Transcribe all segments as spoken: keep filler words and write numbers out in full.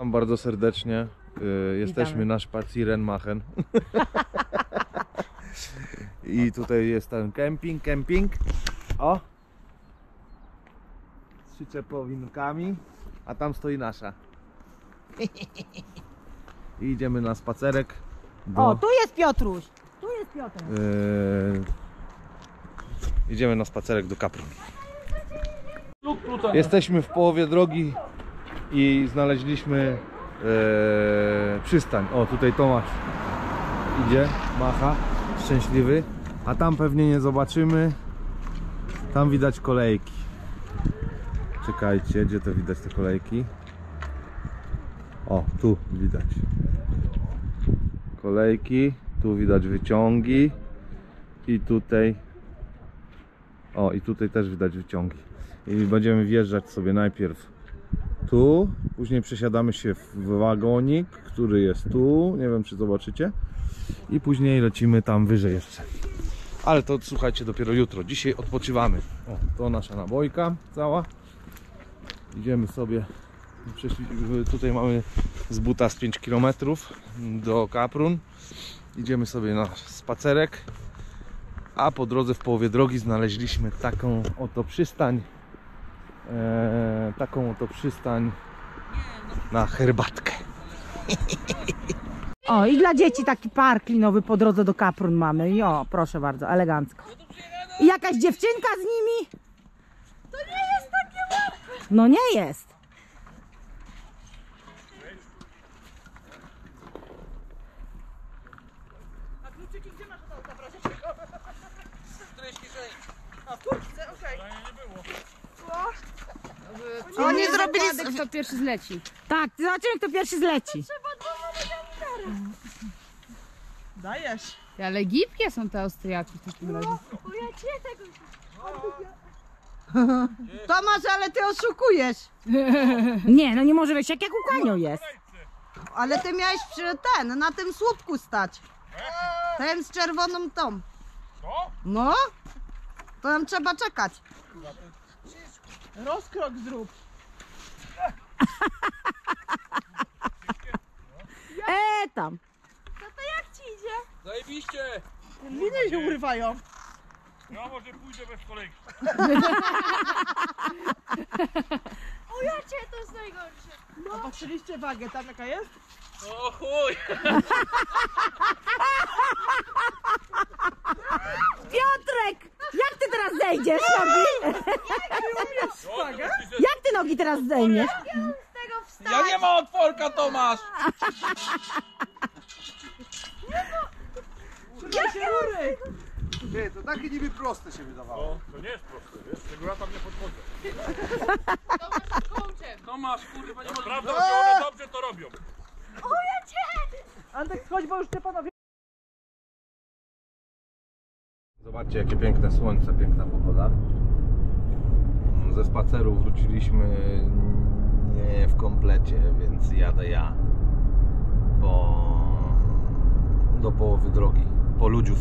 Witam bardzo serdecznie. Yy, jesteśmy Witamy. na Spazierenmachen. I tutaj jest ten kemping, kemping. O! Z przyczepowinkami. A tam stoi nasza. I idziemy na spacerek. Do, O, tu jest Piotruś. Tu jest Piotr. yy, idziemy na spacerek do Kaprun. Jesteśmy w połowie drogi i znaleźliśmy e, przystań. O, tutaj Tomasz idzie, macha, szczęśliwy. A tam pewnie nie zobaczymy. Tam widać kolejki. Czekajcie, gdzie to widać te kolejki? O, tu widać kolejki, tu widać wyciągi i tutaj, o, i tutaj też widać wyciągi. I będziemy wjeżdżać sobie najpierw tu, później przesiadamy się w wagonik, który jest tu, nie wiem czy zobaczycie, i później lecimy tam wyżej jeszcze. Ale to słuchajcie dopiero jutro, dzisiaj odpoczywamy. O, to nasza nabojka cała. Idziemy sobie, tutaj mamy z buta z pięć kilometrów do Kaprun. Idziemy sobie na spacerek, a po drodze w połowie drogi znaleźliśmy taką oto przystań. Eee, taką oto przystań na herbatkę. O, i dla dzieci taki park linowy po drodze do Kaprun mamy. I o, proszę bardzo, elegancko. I jakaś dziewczynka z nimi? To nie jest takie łatwe. No nie jest. A kluczyki gdzie masz od auta, proszę cię? Któreś kieszeni. A w kurtce, okej. Okay. Nie było. Co? Oni zrobili, kto pierwszy zleci. Tak, zobaczymy kto pierwszy zleci. Dajesz. Ale gibkie są te Austriaki w takim razie. Tomasz, ale ty oszukujesz. Nie, no nie może być, jak jak łukanią jest. Ale ty miałeś przy ten, na tym słupku stać. Ten z czerwoną tą. No? To nam trzeba czekać. Rozkrok zrób. E tam. Zajebiście! Liny się urywają. Ja może pójdę bez kolejki. O ja cię, to jest najgorsze. A patrzyliście wagę tam jaka jest? O chuj! Piotrek! Jak ty teraz zejdziesz nogi? Wagę? Jak ty nogi teraz zdejmiesz? Z tego wstać. Ja nie ma otworka, Tomasz! Trzymaj się rury. Nie, to takie niby proste się wydawało. To nie jest proste, wiesz? Tego ja tam nie podchodzę. Tomasz, kurwa, nie może... Prawda, że one dobrze to robią. O ja cię! Antek, chodź, bo już te panowie... Zobaczcie jakie piękne słońce, piękna pogoda. Ze spaceru wróciliśmy nie w komplecie, więc jadę ja po, do połowy drogi, po ludziów.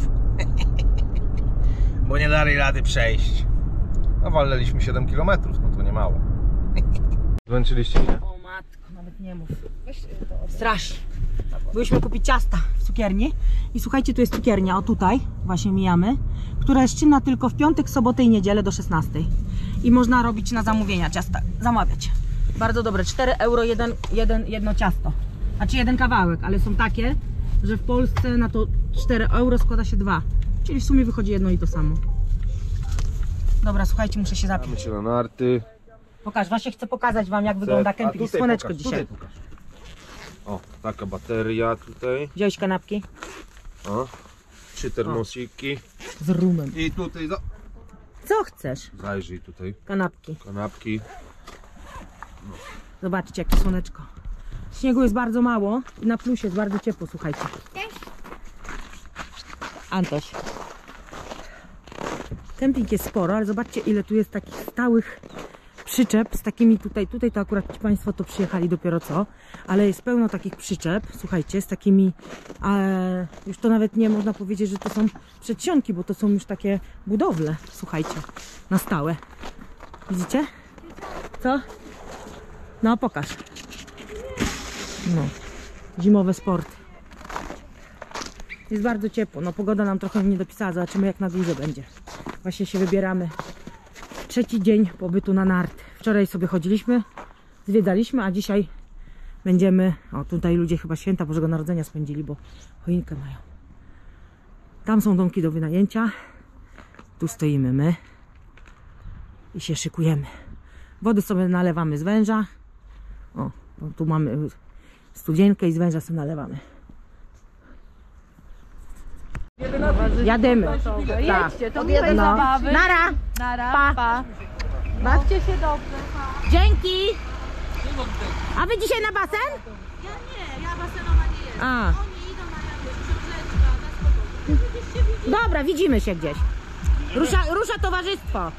Bo nie dali rady przejść. No walnęliśmy siedem kilometrów, no to nie mało. Zmęczyliście się? O matko, nawet nie mów. Strasznie. Byliśmy kupić ciasta w cukierni i słuchajcie, tu jest cukiernia, o tutaj właśnie mijamy, która jest czynna tylko w piątek, sobotę i niedzielę do szesnastej. I można robić na zamówienia ciasta, zamawiać. Bardzo dobre, cztery euro jeden, jeden, jedno ciasto. Znaczy jeden kawałek, ale są takie, że w Polsce na to cztery euro składa się dwa. Czyli w sumie wychodzi jedno i to samo. Dobra, słuchajcie, muszę się zapić. Mamy się na narty. Pokaż, właśnie chcę pokazać wam jak wygląda kemping. tutaj Słoneczko pokaż, dzisiaj. Tutaj pokaż. O, taka bateria tutaj. Wziąłeś kanapki? O, trzy termosiki. Z rumem. I tutaj, za... Co chcesz? zajrzyj tutaj, Kanapki. kanapki. Zobaczcie jakie słoneczko. Śniegu jest bardzo mało i na plusie jest bardzo ciepło, słuchajcie. Antoś. Kemping jest sporo, ale zobaczcie ile tu jest takich stałych przyczep z takimi tutaj, tutaj to akurat ci Państwo to przyjechali dopiero co, ale jest pełno takich przyczep, słuchajcie, z takimi, e, już to nawet nie można powiedzieć, że to są przedsionki, bo to są już takie budowle, słuchajcie, na stałe. Widzicie? Co? No pokaż. No, zimowe sporty. Jest bardzo ciepło. No pogoda nam trochę nie dopisała. Zobaczymy jak na dłużej będzie. Właśnie się wybieramy. Trzeci dzień pobytu na narty. Wczoraj sobie chodziliśmy, zwiedzaliśmy, a dzisiaj będziemy... O, tutaj ludzie chyba święta Bożego Narodzenia spędzili, bo choinkę mają. Tam są domki do wynajęcia. Tu stoimy my. I się szykujemy. Wody sobie nalewamy z węża. O, tu mamy studzienkę i z węża sobie nalewamy. Jadymy. Jedźcie, to miłej No. zabawy. Nara! Nara, Pa. pa. Bawcie się dobrze. Dzięki! A wy dzisiaj na basen? Ja nie, ja basenowa nie jestem. A, Oni idą na jawie, książeczka, na spokój. dobra, widzimy się gdzieś. Rusza, rusza towarzystwo.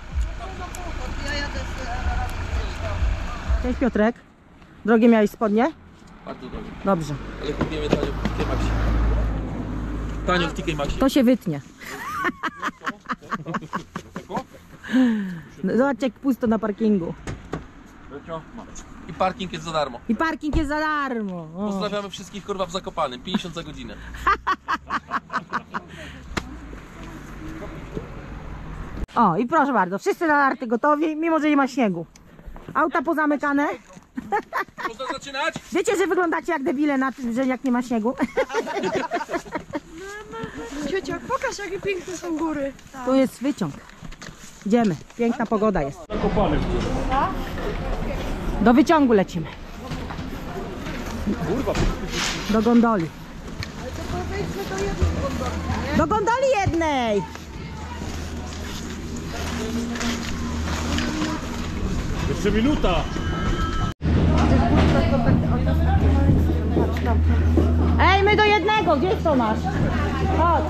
Cześć Piotrek. Drogie miałeś spodnie? Bardzo dobrze. Dobrze. Ale kupimy tanio w T K Maxi. Tanio w T K Maxi. To się wytnie. No, zobaczcie jak pusto na parkingu. I parking jest za darmo. I parking jest za darmo. O. Pozdrawiamy wszystkich kurwa w Zakopanym. pięćdziesiąt za godzinę. O i proszę bardzo, wszyscy na narty gotowi, mimo że nie ma śniegu. Auta pozamykane. Można zaczynać? Wiecie, że wyglądacie jak debile na tym, że jak nie ma śniegu. Ciociak, pokaż jakie piękne są góry. Tu jest wyciąg. Idziemy, piękna pogoda jest. Do wyciągu lecimy. Do gondoli. Do gondoli jednej. Jeszcze minuta! Ej, my do jednego, gdzie jest Tomasz? Chodź.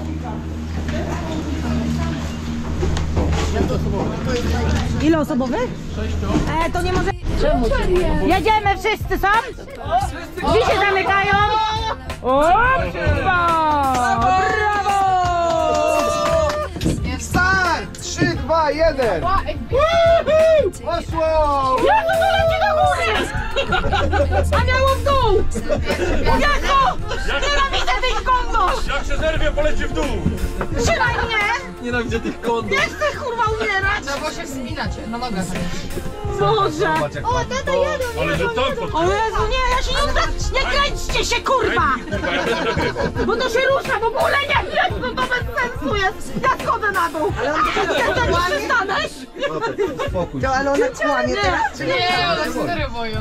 Ile osobowy? Sześciu. E, to nie może... Czemu? Jedziemy wszyscy, są? Drzwi się zamykają. Opa! Brawo! Start! trzy, dwa, jeden! Poszło! Jak to leci do góry? A miało w dół! Jako! Nienawidzę tych kondosz! Jak się zerwie, poleci w dół! Trzymaj mnie! Nienawidzę tych kondów. Nie chcę kurwa umierać! No bo się wspinacie, na nogach. Boże! O, tata jadą, Ale że tam pod... O Jezu, nie, ja się nie uda... Nie kręćcie się, kurwa! Bo to się rusza w ogóle, nie kręć, no to bez sensu jest! Ja schodzę na dół! Ale on nie przystanesz? Spokój. To, ale ona kłamie teraz. Nie, one się denerwują.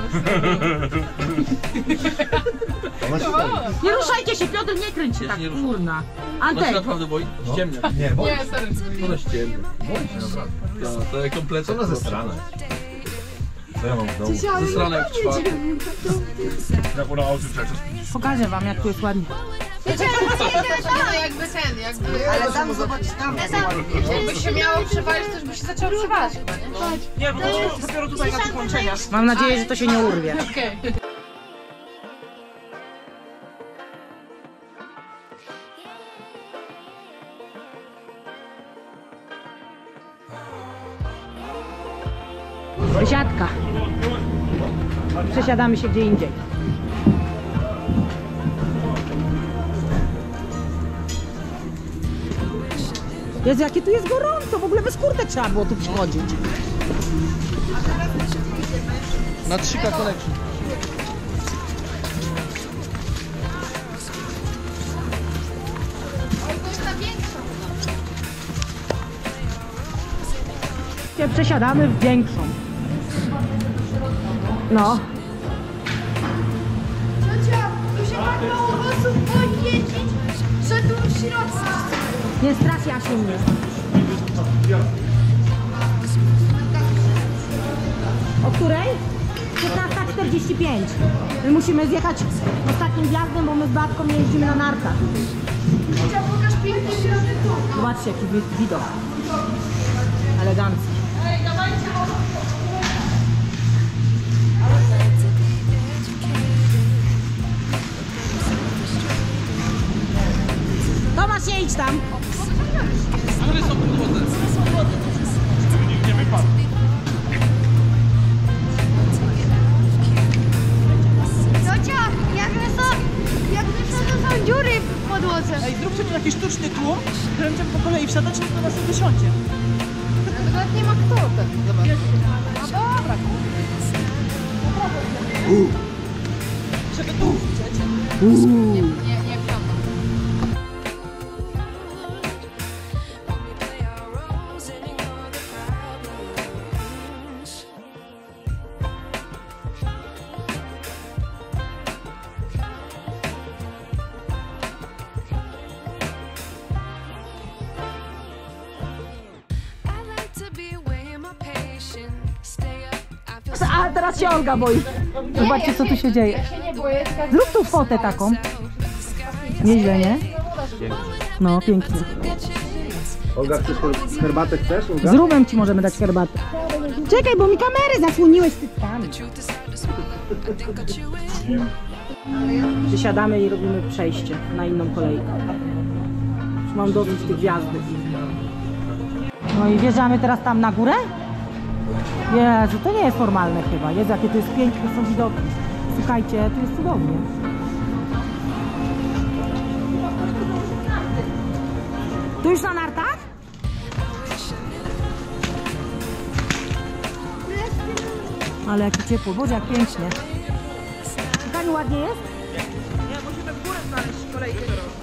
Nie ruszajcie się, Piotr, nie kręć się Ja tak, się nie ruszam. kurna. Ona się Antek, naprawdę boi? Ściemnia. Nie, bo Nie, serio. Ona ściemnia. Ja, to jak kompletnie. ona ze strony. Co ja mam w domu? Zesrane jak czwarty. Jak ona oczy przecież. pokażę wam jak tu jest ładnie. No jakby ten, jakby... Ale tam zobacz tam. Jakby się miało przewalić, to już by się zaczęło przewalać chyba, nie? Nie, bo to dopiero tutaj na tych łączeniach. Mam nadzieję, że to się nie urwie. Okej. Wysiadka. Przesiadamy się gdzie indziej. Jezu, jakie tu jest gorąco, w ogóle bez kurtek trzeba było tu przychodzić. Na trzy K Connection. Się przesiadamy w większą. No. Ciocia, tu się tak mało osób boi jeździć, że tu w środku. Nie strasz Jasiu mnie. O której? piętnasta czterdzieści pięć. My musimy zjechać ostatnim wjazdem, bo my z babką nie jeździmy na nartach. Ciocia, pokaż piękny środek tu. Zobaczcie jaki wi- widok. Elegancki. Tomasz, nie idź tam. Ale są podwodne. Nikt nie wypadł. Ciocia, jak taki sztuczny tłum, że będziemy po kolei wsiadać, nikt do nas nie wysiądzie. Nawet nie ma kto ten. Zobacz. No dobra. Żeby tu widzieć. Nie, nie, nie wsiądę. A teraz się Olga boi. Zobaczcie, co tu się dzieje. Ja się nie boję, tylko... Zrób tu fotę taką. Nieźle, nie? No, pięknie. Olga, chcesz herbatę? Chcesz, Olga? Z rumem ci możemy dać herbatę. Czekaj, bo mi kamerę zasłoniłeś cyckami. Wysiadamy i robimy przejście na inną kolejkę. Już mam dosyć tych gwiazdek. No i wjeżdżamy teraz tam na górę? Jezu, to nie jest normalne chyba. Jezu, jakie to jest piękne, są widoki. Słuchajcie, tu jest cudownie. Tu już na nartach? Ale jakie ciepło, Boże, jak pięknie. Pani ładnie jest? Nie, musimy w górę znaleźć kolejkę do rogu.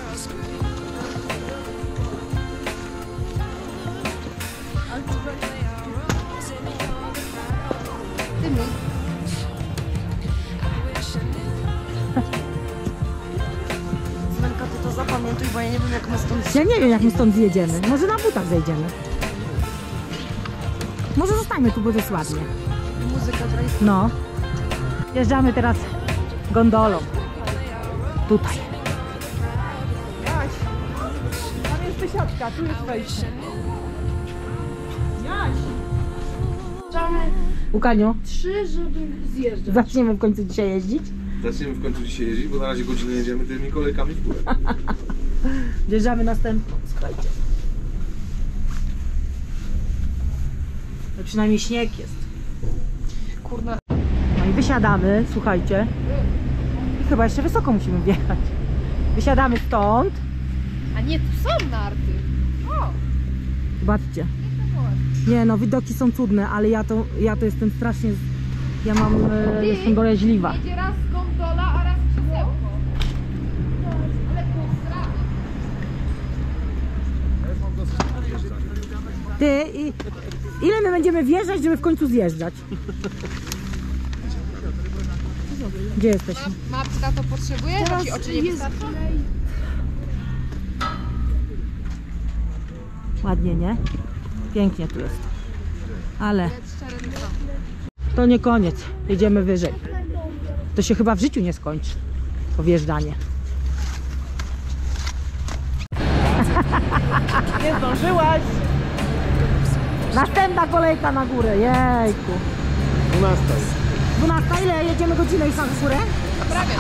Zmenka, ty to zapamiętuj, bo ja nie wiem, jak my stąd... Ja nie wiem, jak my stąd zjedziemy. Może na butach zejdziemy. Może zostańmy tu, bo to jest ładnie. Muzyka graj. No. Jeżdżamy teraz gondolą. Tutaj. Jaś, tam jest wysiadka, tu jest wejście. Jaś! Łukaniu, Trzy, żeby zjeżdżać. zaczniemy w końcu dzisiaj jeździć. Zaczniemy w końcu dzisiaj jeździć, bo na razie godzinę jedziemy tymi kolejkami w górę. Wjeżdżamy następną. Słuchajcie. No przynajmniej śnieg jest. Kurna. No i wysiadamy, słuchajcie. I chyba jeszcze wysoko musimy wjechać. Wysiadamy stąd. A nie, tu są narty. O! Zobaczcie. Nie no, widoki są cudne, ale ja to, ja to jestem strasznie... Ja mam... E, jestem boleźliwa. Jedzie raz gondola, a raz krzesełko. Ale pół Ty, i, ile my będziemy wjeżdżać, żeby w końcu zjeżdżać? Gdzie jesteśmy? Mapka to potrzebuje? Bo ci oczy nie wystarczą? Ładnie, nie? Pięknie tu jest. Ale to nie koniec. Jedziemy wyżej. To się chyba w życiu nie skończy. To wjeżdżanie. Nie zdążyłaś. Następna kolejka na górę. Jejku. dwunasta. dwunasta. Ile jedziemy godzinę już na górę? Prawie.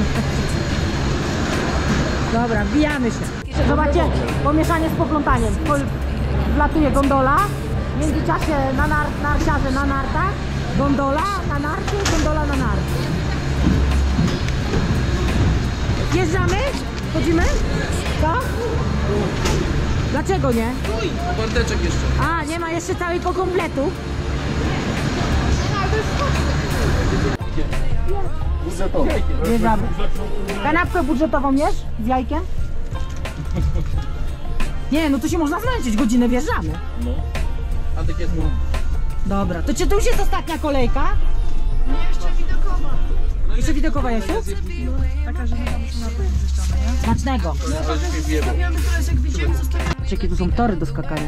Dobra, wbijamy się. Zobaczcie, pomieszanie z poplątaniem. Wlatuje gondola. W międzyczasie na nar narciarze na nartach. Gondola na narty, gondola na narty. Wjeżdżamy? Chodzimy? Co? Dlaczego nie? Barteczek jeszcze. A, nie ma jeszcze całego kompletu. Budżetowe. Wjeżdżamy. Kanapkę budżetową jesz? Z jajkiem? Nie, no to się można zmęczyć, godzinę wjeżdżamy. No. A tak jest. Dobra, to czy to już jest ostatnia kolejka? Nie, jeszcze widokowa. Jeszcze widokowa, Jasiu? Taka, że my tam musimy wyjeżdżamy, nie? Smacznego. Stawiamy teraz, jak wyjdziemy, zostawiamy. Jakie tu są tory do skakania.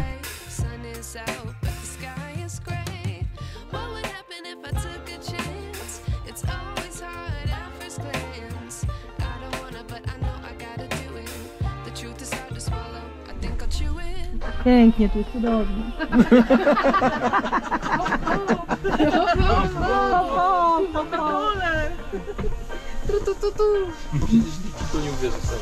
Pięknie, tu jest cudownie. Tu, tu, tu, tu. Przecież nikt to nie uwierzy w sobie.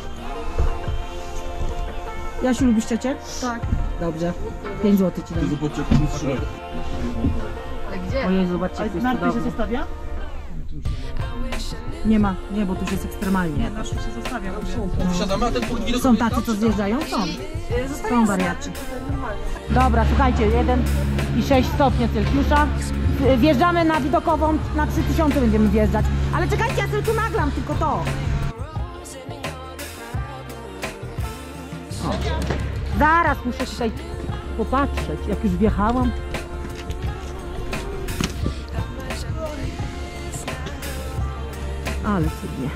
Jasiu, lubisz ciocię? Tak. Dobrze. pięć złotych ci dam. Zobaczcie, jak tu jest szrek. Ale gdzie? Ojej, zobaczcie, jak to jest Narty się cudownie. zostawia? Tu już nie ma. Nie ma, nie, bo tu już jest ekstremalnie. Nie, nasze się zostawia. Wsiadamy, a ten punkt widoku Są tacy, co zjeżdżają? Są. Są wariaci. Dobra, słuchajcie, jeden i sześć stopni Celsjusza. Wjeżdżamy na widokową, na trzy tysiące będziemy wjeżdżać. Ale czekajcie, ja sobie tu nagram tylko to. O. Zaraz muszę tutaj popatrzeć, jak już wjechałam. Ale cudnie.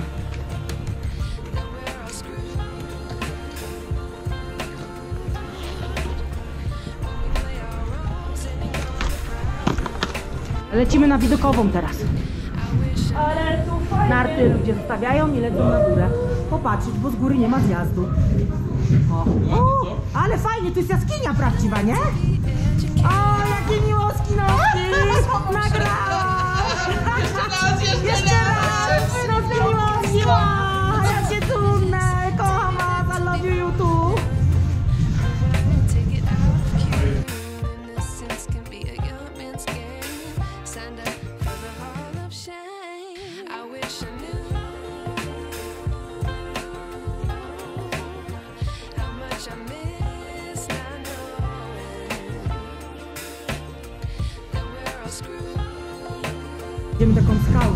Lecimy na widokową teraz. Narty ludzie zostawiają i lecą na górę. Popatrzeć, bo z góry nie ma zjazdu. O, o, ale fajnie, tu jest jaskinia prawdziwa, nie? O, jakie miłoski noski! Nagrałam! Jeszcze raz! Nocy miłoski! O, jakie cudne! Kocham was, I love you, YouTube! Idziemy taką skałą.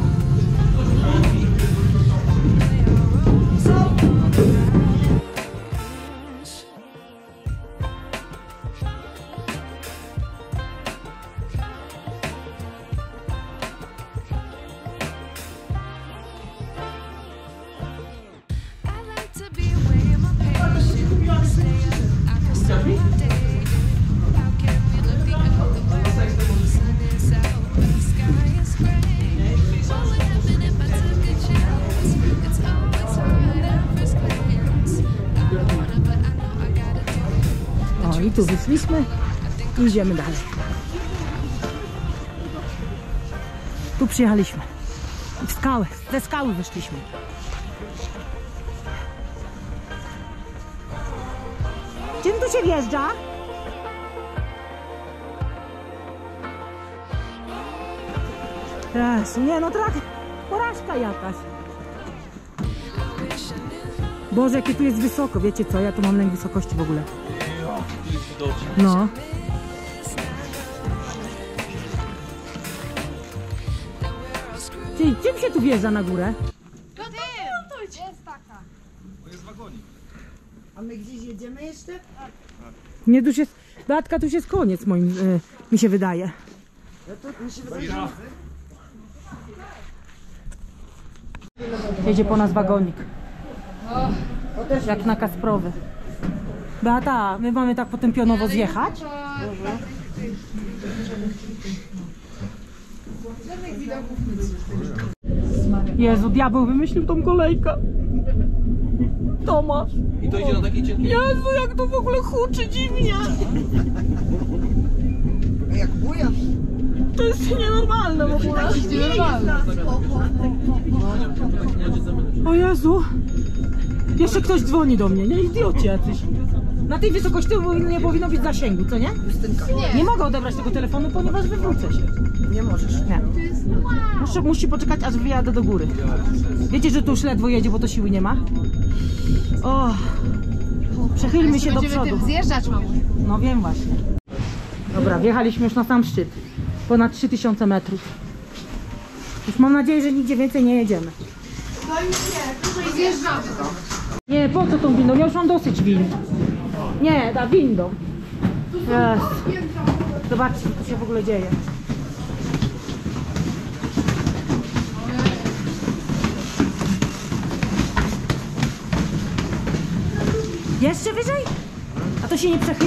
I tu wyszliśmy i idziemy dalej. Tu przyjechaliśmy. W skałę, ze skały wyszliśmy. Czym tu się wjeżdża? Jezu, nie no, trochę porażka jakaś. Boże, jakie tu jest wysoko. Wiecie co, ja tu mam lęk wysokości w ogóle. No. Czyli czym się tu wjeżdża na górę? To ty! To jest taka. To jest wagonik. A my gdzieś jedziemy jeszcze? Nie, tu już jest, Beatka, tu już jest koniec moim, y, mi się wydaje. Ja to mi się wydaje, że... Jedzie po nas wagonik. Jak na Kasprowy. Beata, my mamy tak potem pionowo zjechać? Jezu, diabeł wymyślił tą kolejkę. Tomasz. I to idzie na takiej cienkiej... Jezu, jak to w ogóle huczy dziwnie. Jak buja. To jest nienormalne w ogóle. O Jezu. Jeszcze ktoś dzwoni do mnie, nie? Idioci jacyś. Na tej wysokości nie powinno być zasięgu, co nie? Justynka. Nie. Nie mogę odebrać tego telefonu, ponieważ wywrócę się. Nie możesz. Nie. Muszę, musi poczekać, aż wyjadę do góry. Wiecie, że tu już ledwo jedzie, bo to siły nie ma? O, przechylmy się do przodu. Będziemy tym zjeżdżać, mamuś. No wiem właśnie. Dobra, wjechaliśmy już na sam szczyt. Ponad trzy tysiące metrów. Już mam nadzieję, że nigdzie więcej nie jedziemy. No już nie, tutaj zjeżdżamy to. Nie, po co tą windą? Ja już mam dosyć win. Nie, da windą. Yes. Zobaczcie, co tu się w ogóle dzieje. Jeszcze wyżej? A to się nie przechyli?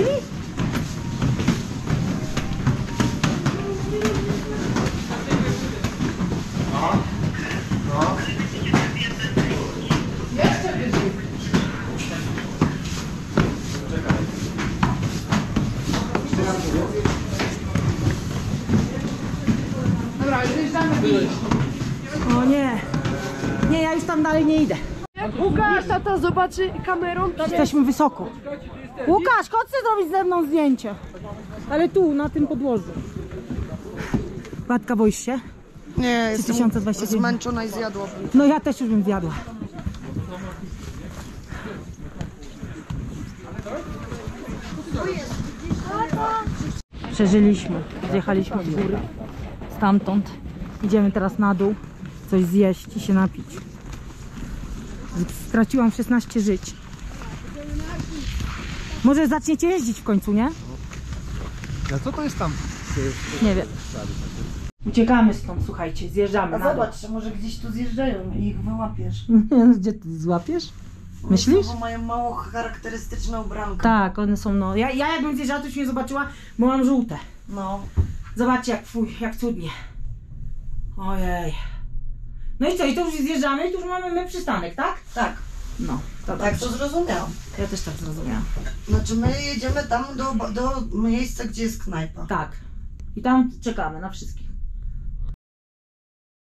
Dobra, zjeżdżamy. O nie. Nie, ja już tam dalej nie idę. Łukasz, tata zobaczy kamerą. Jesteśmy wysoko. Łukasz, chodź sobie zrobić ze mną zdjęcie. Ale tu, na tym podłożu. Batka, boisz się? Nie, trzy jestem tysiące dwadzieścia dziewięć. zmęczona i zjadłabym. No ja też już bym zjadła. Przeżyliśmy, zjechaliśmy w góry. Stamtąd idziemy teraz na dół, coś zjeść i się napić. Straciłam szesnaście żyć. Może zaczniecie jeździć w końcu, nie? A co to jest tam? Nie wiem. Uciekamy stąd, słuchajcie, zjeżdżamy A na dół. zobacz, może gdzieś tu zjeżdżają i ich wyłapiesz. Gdzie ty złapiesz? Myślisz? Bo mają mało charakterystyczne ubranka. Tak, one są, no. Ja, ja jakbym zjeżdżała, to już nie zobaczyła, bo mam żółte. No. Zobaczcie, jak, fuj, jak cudnie. Ojej. No i co, i to już zjeżdżamy i tu już mamy my przystanek, tak? Tak. No, to Tak dobrze. to zrozumiałam. Ja też tak zrozumiałam. Znaczy my jedziemy tam do, do miejsca, gdzie jest knajpa. Tak. I tam czekamy na wszystkich.